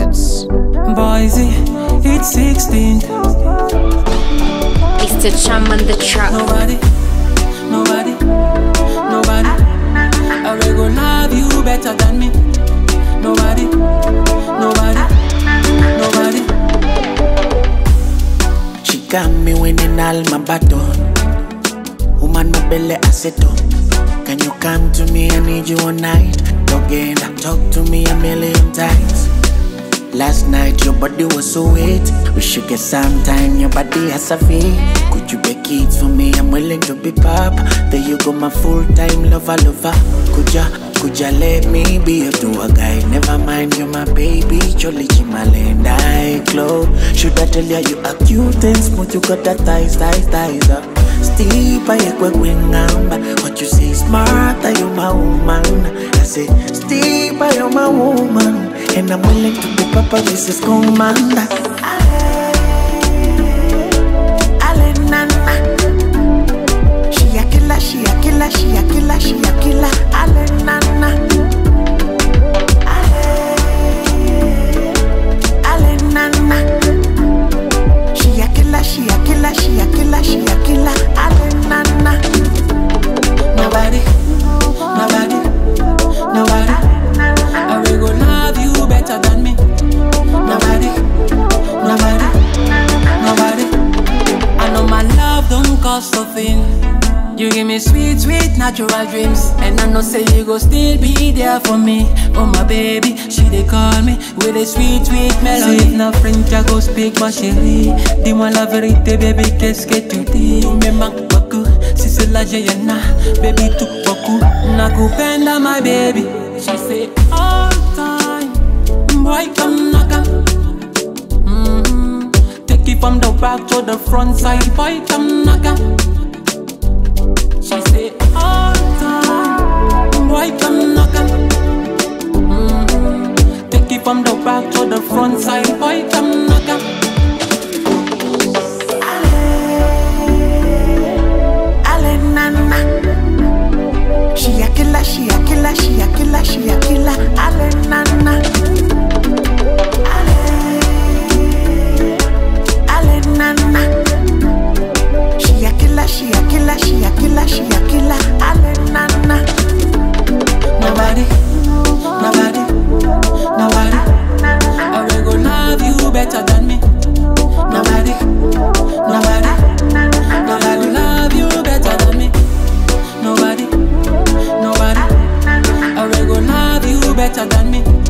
Records. Boyzee, it's 16th. It's the charm on the track. Nobody I will go love you better than me. Nobody She got me winning all my battle. Woman, my belly assetto. Can you come to me? I need you all night. Again, talk to me a million times. Last night your body was so wet. We should get some time, your body has a fee. Could you be kids for me? I'm willing to be pop. There you go, my full-time lover. Could ya let me be your tour guide? Never mind, you're my baby. Jolly Chimalenda, I glow. Should I tell ya you are cute and smooth? You got that thighs up. Steep, I quick wing number. What you say, smart, are you my woman? I say, steep, are you my woman? And I'm willing to be Papa, this is commander. Ale nana. She a killer, she a killer, she a killer, she a killer. Ale nana. Ale nana. She a killer, she a killer, she a killer, she a killer. Ale nana. Nobody I will go love you better than me. Nobody I know my love don't cost a thing. You give me sweet, sweet, natural dreams. And I know say you go still be there for me. Oh my baby, she they call me with a sweet, sweet melody. Say if na French I go speak ma chérie. Dis-moi la vérité baby, qu'est-ce que tu dis? Tu me manques beaucoup, si c'est la Jayana. Baby tout beaucoup, nakupenda my baby. She say all time, boy come naka. Take it from the back to the front side, boy come naka. She say all time, boy come naka. Take it from the back to the front side, boy come naka. Ale nana. She a killer, she a killer, she a killer, she a killer. Ale nana. Ale nana. She a killer, she a killer, she a killer, she a killer. Ale nana. Nobody I will go love you better than me. Nobody will love you better than me. Nobody I will go love you better than me.